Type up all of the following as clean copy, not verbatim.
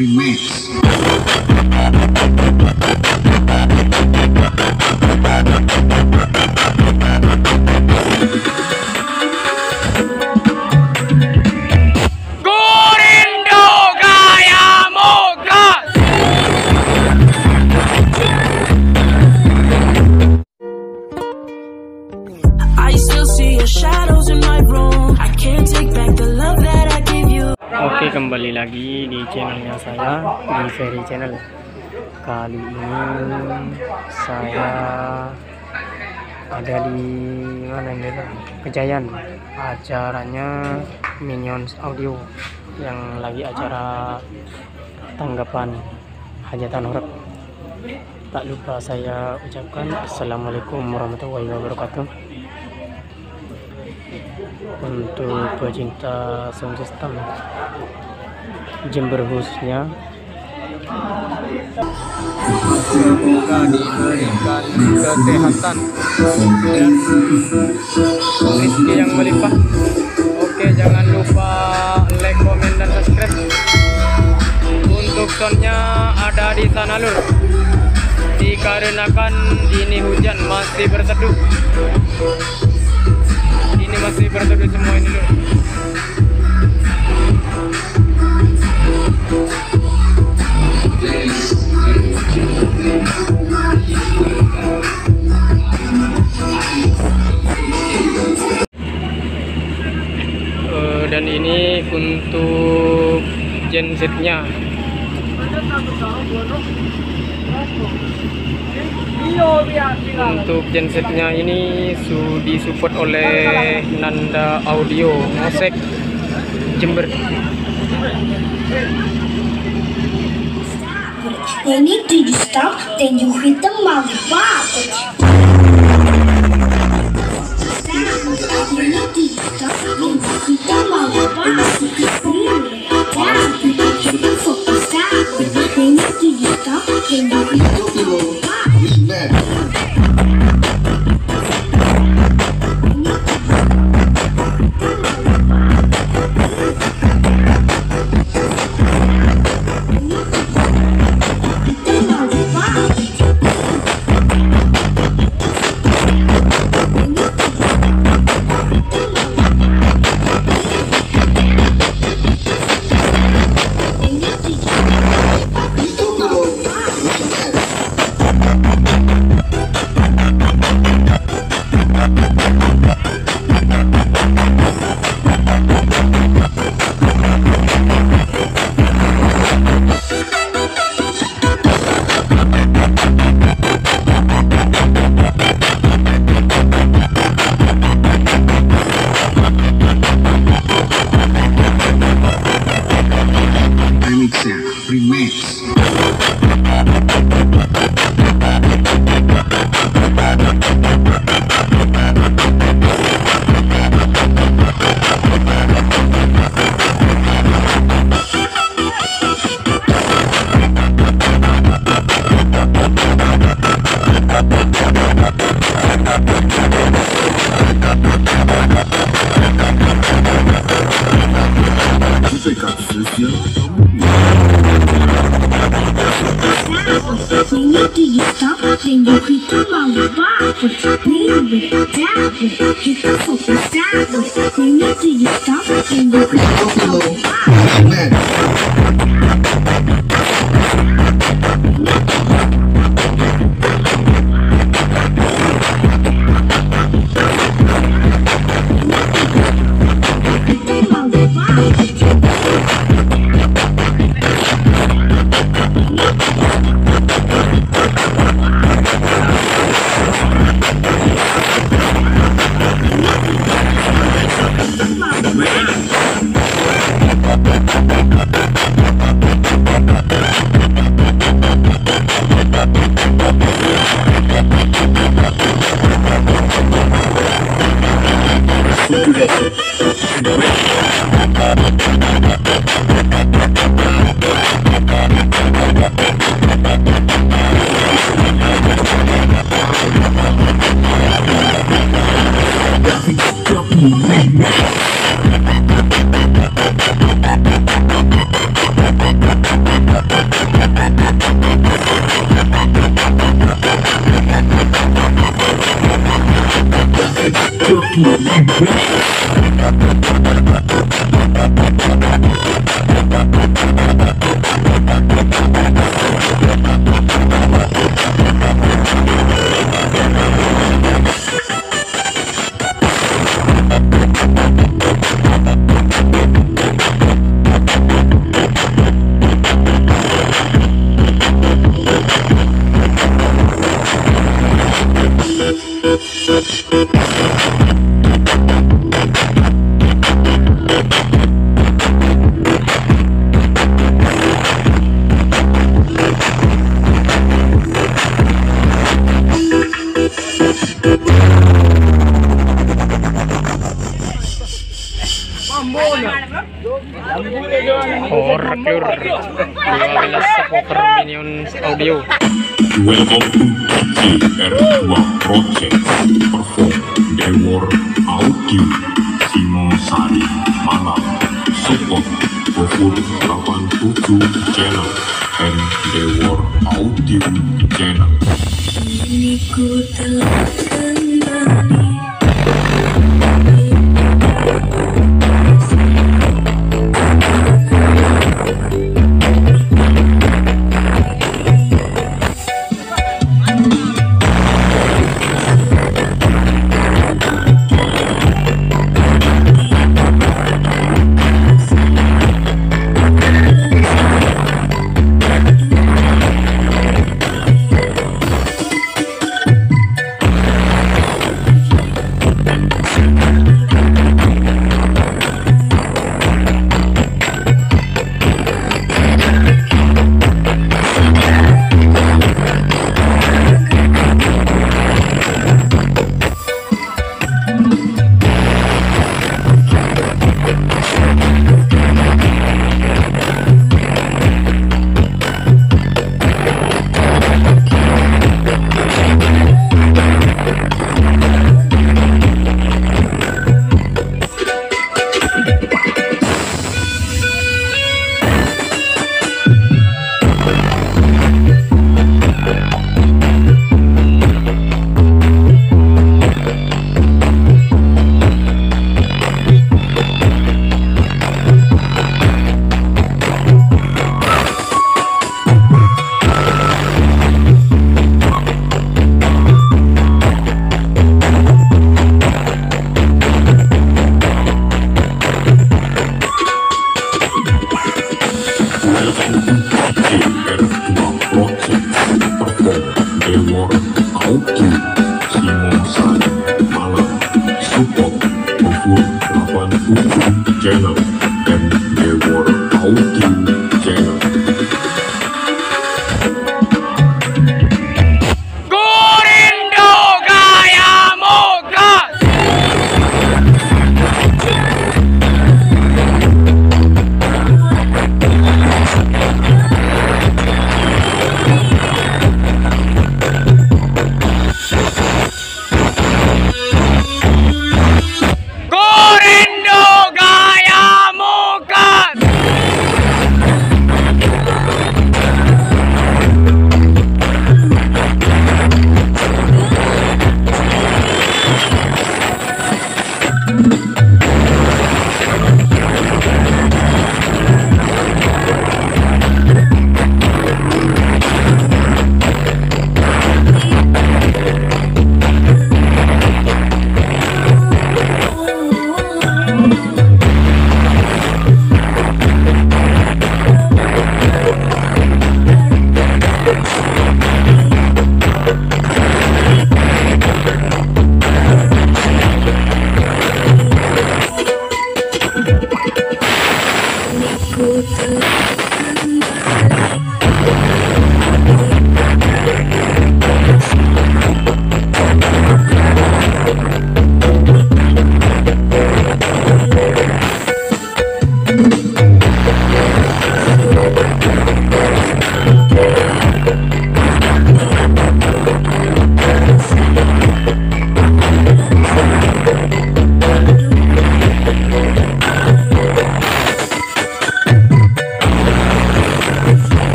Remix. Oke, kembali lagi di channelnya saya, di Ferry Channel. Kali ini saya ada di mana ini? Kejayan. Acaranya Minions Audio yang lagi acara tanggapan hajatan horeg. Tak lupa saya ucapkan Assalamualaikum warahmatullahi wabarakatuh. Untuk pecinta sound system Jember khususnya, semoga diberikan kesehatan dan rezeki yang melimpah. Oke, jangan lupa like, komen, dan subscribe. Untuk soundnya ada di sana lur, dikarenakan ini hujan masih berteduh. Ini masih berteduh semua ini loh. Dan ini untuk gensetnya. Untuk gensetnya ini disupport oleh Nanda Audio Mosek Jember. They need to stop, then you hit the lollipop. They need to stop, then you hit the lollipop. They need to stop, then you hit the lollipop. Remix. Do you stop? Then you hit the lollipop. Lean with it, down with it, hit the focus down with it. Then you stop? Then you hit the lollipop. Horror 12 subwoofer Minions Audio. Welcome to JR2 Project perform Dewor Audio Singosari Malang. Support Gofur 87 channel and Dewor Audio channel. Kini ku telah kembali.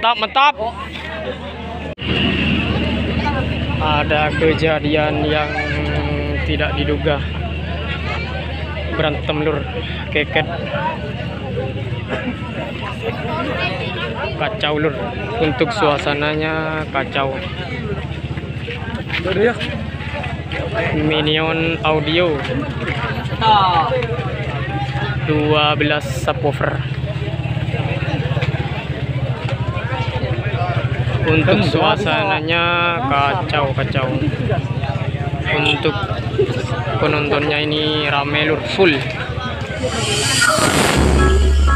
mantap. Ada kejadian yang tidak diduga. Berantem lur, keket. Kacau lur. Untuk suasananya kacau. Minion audio 12 subwoofer. Untuk suasananya kacau. Untuk penontonnya ini rame lur, full.